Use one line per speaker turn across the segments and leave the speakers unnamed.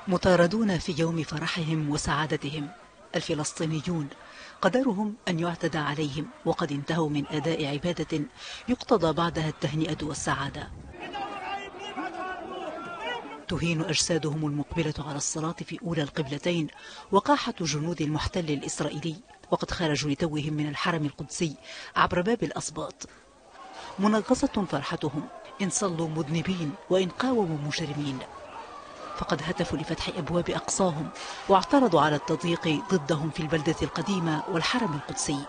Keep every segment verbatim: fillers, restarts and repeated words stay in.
مطاردون في يوم فرحهم وسعادتهم. الفلسطينيون قدرهم أن يعتدى عليهم، وقد انتهوا من أداء عبادة يقتضى بعدها التهنئة والسعادة. تهين أجسادهم المقبلة على الصلاة في أولى القبلتين وقاحة جنود المحتل الإسرائيلي، وقد خرجوا لتوهم من الحرم القدسي عبر باب الأسباط. منغصة فرحتهم إن صلوا مذنبين وإن قاوموا مجرمين، فقد هتفوا لفتح أبواب أقصاهم واعترضوا على التضييق ضدهم في البلدة القديمة والحرم القدسي.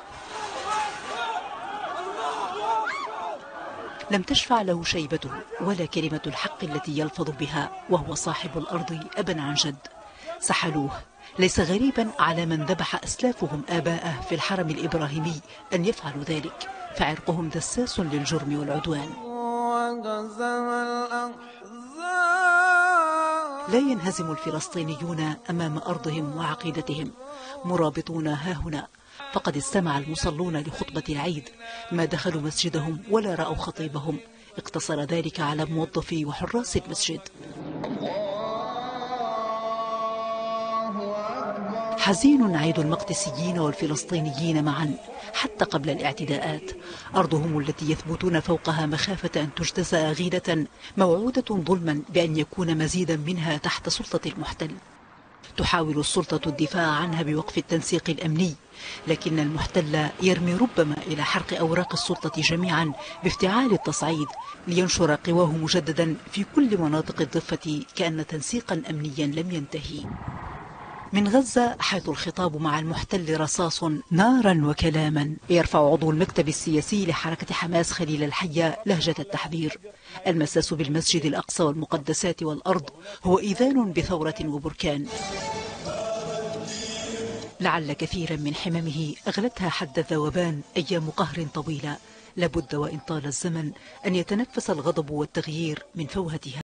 لم تشفع له شيبته ولا كلمة الحق التي يلفظ بها وهو صاحب الأرض أبا عن جد. سحلوه. ليس غريبا على من ذبح أسلافهم آباءه في الحرم الإبراهيمي أن يفعلوا ذلك، فعرقهم دساس للجرم والعدوان. لا ينهزم الفلسطينيون أمام أرضهم وعقيدتهم، مرابطون هاهنا، فقد استمع المصلون لخطبة العيد ما دخلوا مسجدهم ولا رأوا خطيبهم. اقتصر ذلك على موظفي وحراس المسجد. حزين عيد المقدسيين والفلسطينيين معا حتى قبل الاعتداءات. أرضهم التي يثبتون فوقها مخافة أن تجتزأ غيلة، موعودة ظلما بأن يكون مزيدا منها تحت سلطة المحتل. تحاول السلطة الدفاع عنها بوقف التنسيق الأمني، لكن المحتل يرمي ربما إلى حرق أوراق السلطة جميعا بافتعال التصعيد لينشر قواه مجددا في كل مناطق الضفة، كأن تنسيقا أمنيا لم ينتهي. من غزة، حيث الخطاب مع المحتل رصاص نارا وكلاما، يرفع عضو المكتب السياسي لحركة حماس خليل الحية لهجة التحذير. المساس بالمسجد الأقصى والمقدسات والأرض هو إذان بثورة وبركان. لعل كثيرا من حممه أغلتها حد الذوبان أيام قهر طويلة، لابد وإن طال الزمن أن يتنفس الغضب والتغيير من فوهتها.